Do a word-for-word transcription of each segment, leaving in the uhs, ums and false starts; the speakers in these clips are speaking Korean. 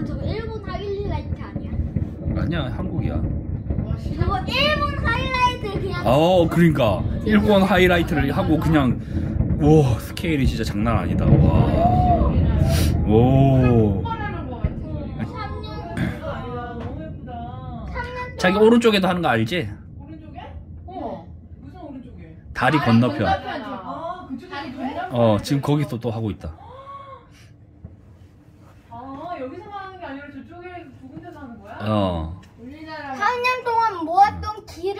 잠깐만, 저거 일본 하이라이트 아니야? 아니야, 한국이야. 저거 일본 하이라이트 그냥. 어, 그러니까 일본 하이라이트를 하고 그냥 와 스케일이 진짜 장난 아니다. 와. 오. 자기 오른쪽에도 하는 거 알지? 오른쪽에? 어. 무슨 오른쪽에? 다리 건너편. 아, 그쪽에 다리 건너편. 어, 지금 거기서 또 하고 있다. 아, 여기서만 하는 게 아니라 저쪽에 두 군데서 하는 거야? 어. 삼 년 동안 모았던 기를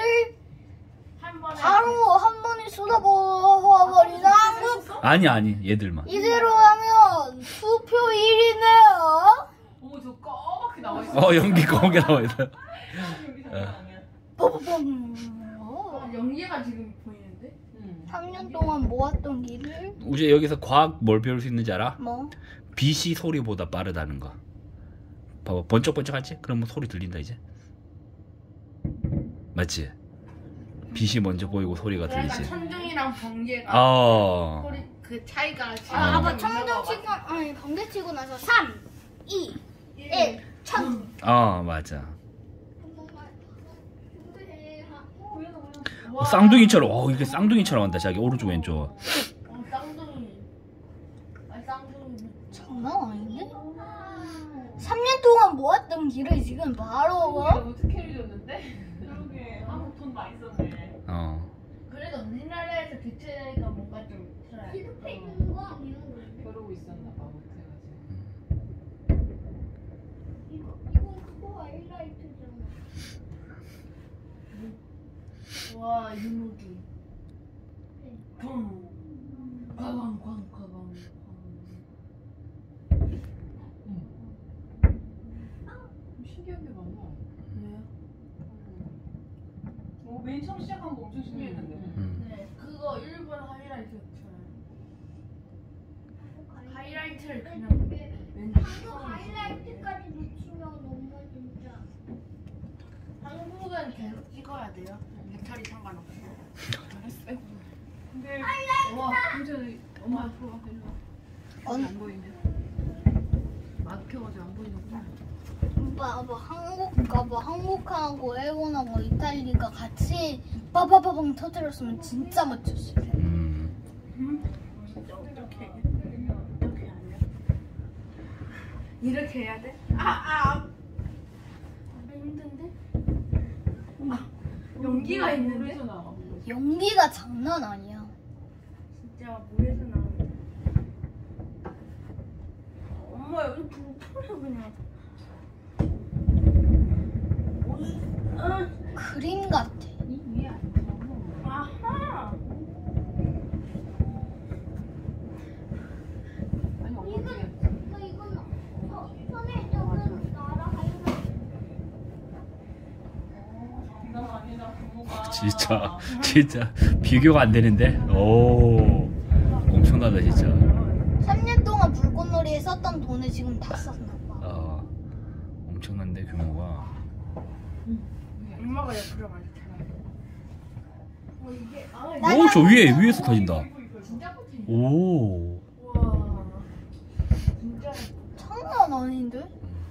바로 한 번에 쏟아버리나? 아니 아니 얘들만. 이대로 하면 투표 일 위네요. 어머, 저 까맣게 나와 있어. 어, 연기 거기 나와 있어. 뽀뽀뽀. 연기가 지금 보이는데? 응. 삼 년 동안 모았던 기를 우재 여기서 과학 뭘 배울 수 있는지 알아? 뭐? 빛이 소리보다 빠르다는 거. 봐봐, 번쩍번쩍하지? 그러면 소리 들린다 이제. 맞지? 빛이 먼저 보이고 소리가 그러니까 들리지. 천둥이랑 번개가 어. 소리 그 차이가 지금 아, 어. 봐봐. 청정 치고 아니 번개 치고 나서 삼, 이, 일, 천. 어, 맞아. 와. 어, 쌍둥이처럼. 어, 이게 쌍둥이처럼 한다. 자기 오른쪽 왼쪽. 어, 쌍둥이 아 쌍둥이 장난 아닌데? 삼 년 동안 모았던 기를 지금 바로 어떻게 해줬는데? 그러게. 한국 돈 많이 썼네. 어. 그래도 우리나라에서 교체가 뭔가 좀 그러고 있었나 봐. 못해가지고. 와 유무기 펑 가방 꽝 가방 신기한 게 많아. 왜요? 어, 맨 처음 시작한 거 엄청 신기했는데. 음. 네 그거 일본 하이라이트였잖아요. 하이라이트를 그냥 맨 하이라이트까지 놓치면 너무 진짜. 한국은 계속 찍어야 돼요. 배터리 상관없어. 근데 와 진짜 엄마 앞으로 와. 일로 와. 언- 안 보이네. 막혀가지고 안 보이는구나. 오빠, 뭐 한국 가봐. 한국하고 일본하고 이탈리아가 같이 빠바바방 터뜨렸으면 진짜 멋졌을 텐데. 음. 진짜 어떻게 어떻게 하냐? 이렇게 해야 돼? 아아 아. 힘든데? 아 연기가 있는데? 물에서 나와. 연기가 장난 아니야. 진짜 물에서 나오는데. 엄마 여기 불편해 그냥. 그림 같아. 이 위에 안 돼. 아하. 아니 어떻게? 이건 어, 손에 조금 나라 장난 아니다 부모가. 진짜 진짜 비교가 안 되는데. 오. 엄청나다 진짜. 삼 년 동안 불꽃놀이에 썼던 돈을 지금 다 썼나 봐. 어. 엄청난데 규모가. 엄마가 옆으로 가르쳐라. 어 이게 아 오, 저 위에 위에서 터진다. 진짜 끝이네. 오. 와 진짜 장난 아닌데?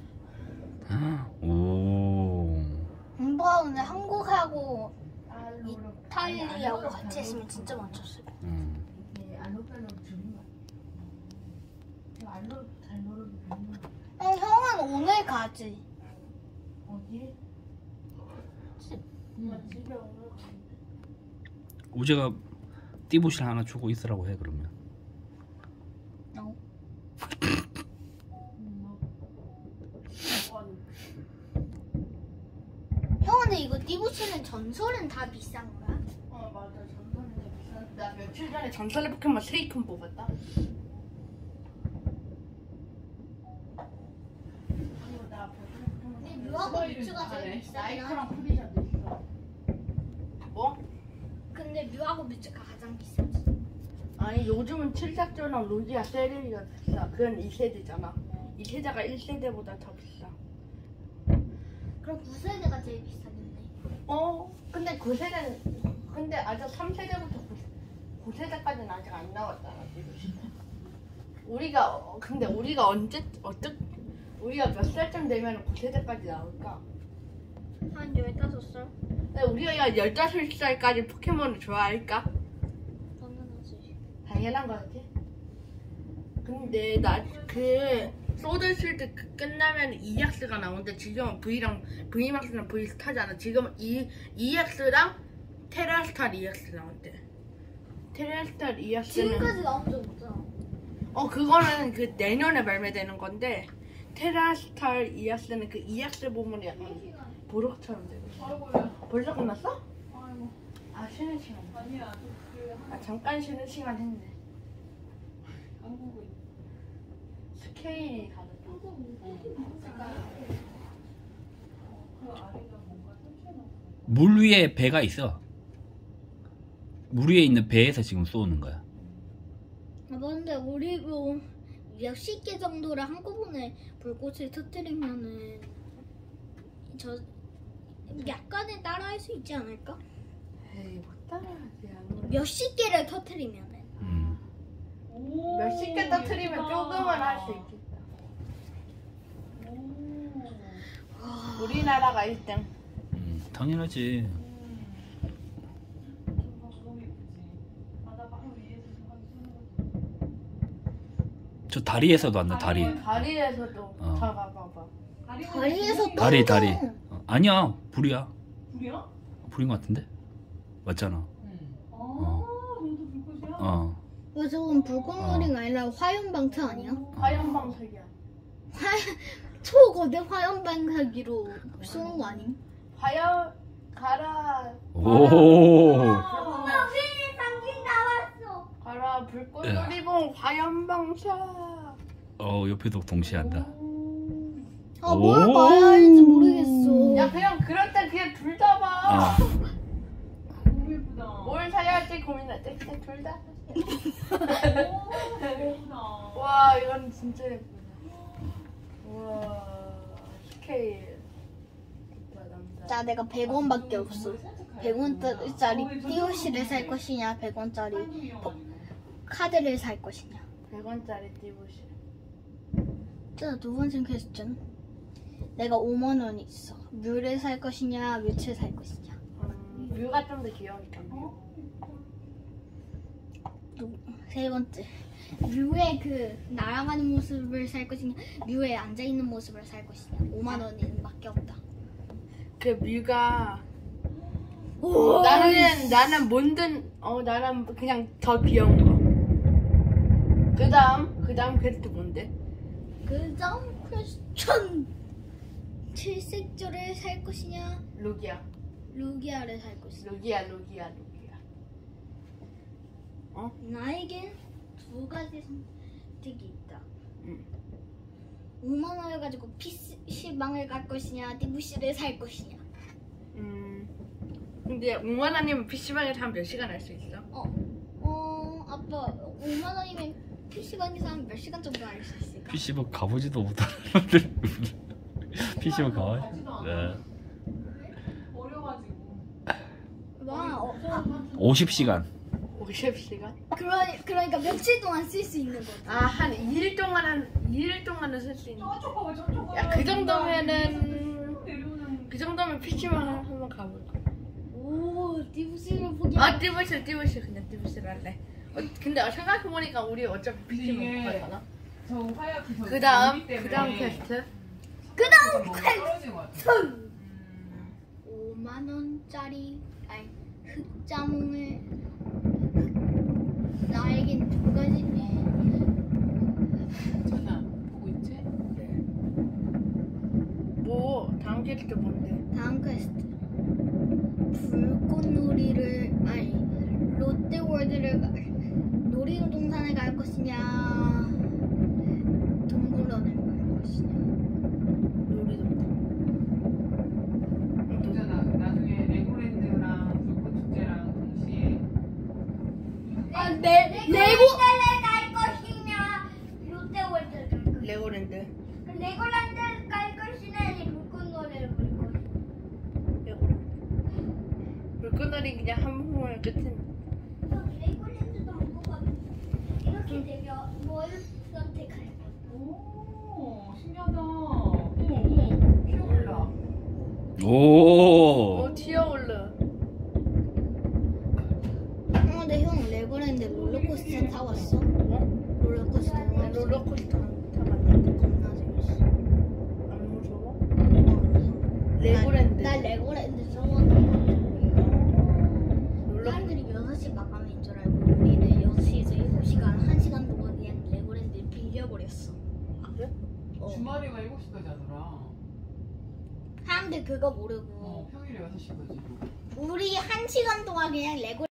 오. 오빠 근데 한국하고 아 이탈리아하고 같이 했으면 진짜 멋졌을 거야. 음. 이게 안 높여놓으면 줄인 거야. 이거 안 높, 잘 노르면 되는 거야. 어, 형은 오늘 가지. 어디? 엄마 집에 오늘 가는데. 우재가 띠부실 하나 주고 있으라고 해 그러면. 어. 형 근데 이거 띠부치는 전설은 다 비싼 거야? 어 맞아 전설은 좀 비싼. 나 며칠 전에 전설의 포켓몬 스레이큰 뽑았다. 그리고 나 근데 뮤하고 뮤츠가 제일 비싸긴 나이크랑 하네. 프리셔도 있어. 뭐? 근데 뮤하고 뮤츠가 가장 비싸지. 아니 요즘은 칠삭조랑 루지아 세리가 비싸. 그건 이 세대잖아. 이 세대가 일 세대보다 더 비싸. 그럼 구 세대가 제일 비싸겠네. 어? 근데 구 세대는 근데 아직 삼 세대부터 구 세대까지는 아직 안 나왔잖아. 지금. 우리가 어, 근데 우리가 언제 어떻게 우리가 몇 살쯤 되면 구 세대까지 나올까? 한 열다섯 살? 근데 우리가 열다섯 살까지 포켓몬을 좋아할까? 당연하지. 당연한 거지. 근데 나 그 소드실드 그 끝나면 이엑스가 나오는데 지금은 V랑 Vmax랑 V스타잖아. 지금 이 이엑스랑 테라스탈 이엑스 나온대. 테라스탈 이엑스는 지금까지 나온 적 없잖아. 어 그거는 그 내년에 발매되는 건데 테라스탈 이엑스는 그 이엑스 부분이 약간 보록처럼 되고. 아이고야. 벌써 끝났어? 아이고. 아 쉬는 시간. 아니야. 그 아 잠깐 쉬는 시간 했네. 한국에 스케일이 다르다. 그 아래가 뭔가 펼쳐놓고. 물 위에 배가 있어. 물 위에 있는 배에서 지금 쏘는 거야. 아, 근데 우리 뭐 몇십 개 정도를 한꺼번에 불꽃을 터뜨리면은 저 약간은 따라할 수 있지 않을까? 에이 못 따라하지. 아무리. 몇십 개를 터뜨리면은. 음. 오, 몇십 개 터트리면 예쁘다. 조금은 할 수 있겠다. 오. 우리나라가 일 등. 음, 당연하지. 음. 너무 예쁘지. 바다 바로 위에서 하기 쏘는 거지. 저 다리에서도 안다 다리. 다리에서도 어. 다 봐봐봐. 다리에서 또 다리 다리. 어, 아니야 불이야. 불이야? 불인 것 같은데? 맞잖아. 응. 아, 어. 너도 불꽃이야? 어. 왜 저건 불꽃놀이가 아니라 화염방사 아니야? 화염방석이야. 화 초거대 화염방사기로 쏘는 거 아님? 화염 가라. 오. 가라 불꽃놀이봉 화염방사. 어 옆에도 동시에 한다. 아 뭘 오. 봐야 할지 모르겠어. 야 그냥 그럴 때 그냥 둘 다 봐. 어. 너무 예쁘다. 뭘 사야 할지 고민할 때 그냥 둘 다. 오, 예쁘다. 와 이건 진짜 예쁘다. 우와 스케일. 예쁘다, 남자. 자 내가 백 원밖에 없어. 백 원짜리 띠우시를 살 것이냐 백 원짜리 카드를 살 것이냐. 백 원짜리 띠부시. 자 두 번째 퀘스천. 내가 오만 원이 있어. 뮤를 살 것이냐 뮤츠를 살 것이냐. 음, 뮤가 좀 더 귀여우니까 뮤. 두, 세 번째. 뮤의 그 날아가는 모습을 살 것이냐 뮤의 앉아있는 모습을 살 것이냐. 오만 원밖에 없다. 그 뮤가 오, 나는 나는 뭔든 어 나는 그냥 더 귀여운 거. 그다음 그다음 퀘스트 뭔데? 그 다음 퀘스천. 칠색조를 살 것이냐 루기아. 루기아를 살 것이냐. 루기아 루기아 루기아. 어? 나에겐 두 가지 선택이 있다. 응. 오만 원을 가지고 피시방을 갈 것이냐 디부시를 살 것이냐. 음. 근데 오만 원이면 피시방에서 한 몇 시간 할 수 있어? 어, 어 아빠 오만 원이면 피시방에서 한 몇 시간 정도 할 수 있을까? 피시방 가보지도 못하는데. 피시방 가봐. 가지도 않아. 네. 어려가지고. 와, 어, 오십 시간. 오십 시간? 그러, 그러니까 며칠 동안 쓸 수 있는 거지. 아, 한 이 일 동안 한 이 일 동안은 쓸 수 있는. 저쪽 봐봐, 저쪽 봐. 야, 그 정도면은 내려오는. 그 정도면 피시방 한- 한번 가볼까? 오, 디부시를 포기. 아, 띠부실 띠부실 그냥 띠부실 할래. 어, 근데 생각해보니까 우리 어차피 피시방 이게 못 가잖아. 저 하얗게 저 그 다음 머리 때문에 그 다음 퀘스트. 그다음 뭐가 퀘스트. 떨어진 것 같아. 음. 오만 원짜리 아니 흑자몽을 나에겐 두 가지. 전화 보고 있지? 뭐 다음 퀘스트 뭔데? 다음 퀘스트. 불꽃놀이를 아니 롯데월드를 가, 놀이동산에 갈 것이냐 동물원을 갈 것이냐. 놀이동산. 있잖아. 나중에 레고랜드랑 불꽃축제랑 동시에. 아, 네, 레고랜드를 갈 것이냐 롯데월드를 갈 것이냐. 레고랜드. 레고랜드를 갈 것이냐 아니면 불꽃놀이를 갈 것이냐. 레고랜드. 물건놀이 그냥 한 번만 끝은. 레고랜드도 안 가봤는데 이렇게 되면 뭘 선택할 거야? 오, 신기하다. 오. 어 튀어올라. 어, 근데 형 레고랜드 롤러코스터 타봤어? 롤러코스터. 나 롤러코스터 타봤는데 겁나 재밌어. 안 무서워? 어, 레고랜드. 나, 나 레고랜드 써봤던 거. 사람들이 여섯 시 마감인 줄 알고 우리는 여섯 시에서 일곱 시간 한 시간 동안 그냥 레고랜드를 빌려버렸어. 그래? 어. 주말에가 일곱 시까지 하더라. 사람들 그거 모르고 어, 평일에 여섯 시까지. 우리 한 시간 동안 그냥 레고